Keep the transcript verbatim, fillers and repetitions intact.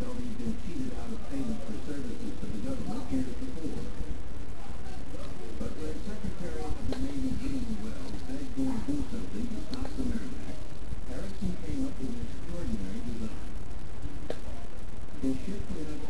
felt he'd been cheated out of payment for services to the government years before. But when Secretary of the Navy Jim Wells begged him to do something to stop the Merrimack, Harrison came up with an extraordinary design. His ship would have